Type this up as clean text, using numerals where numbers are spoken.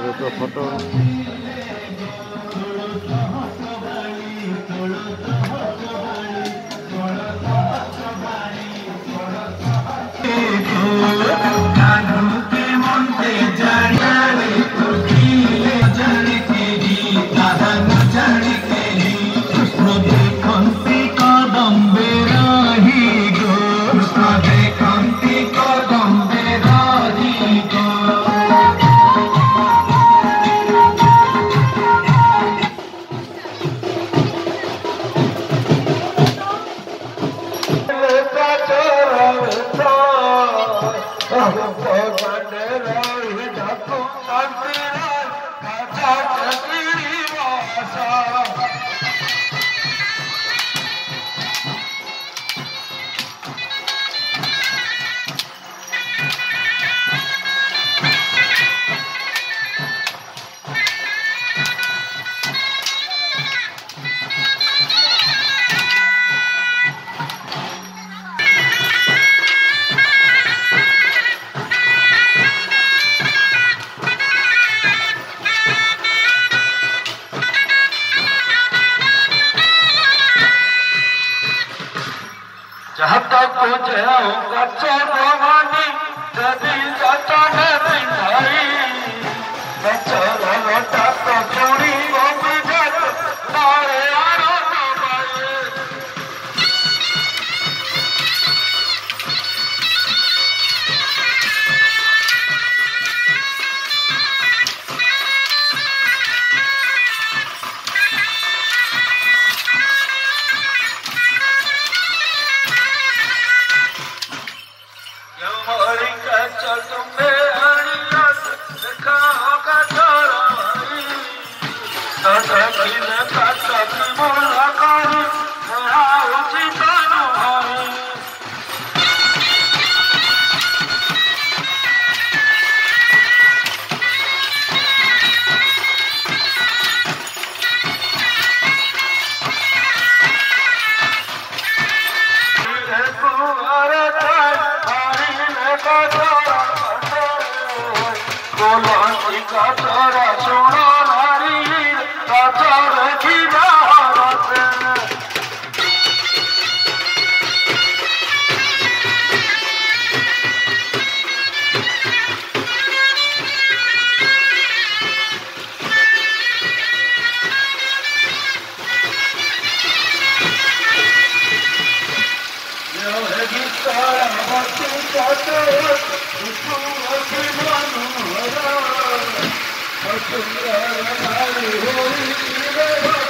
तो फोटो जहाँ तक तुझे कच्चे भवानी कभी जाता नहीं भाई बच्चा लोटा तो चोरी हो जात नारे आरो भाई हमारी का चल तुम्हें हरियास देखा होगा छोरा भाई दादा की ने काटा की मुलाकात मेरा उसी तानु भाई का छोरा सुनो नारी का छोरा की बात Hare Hare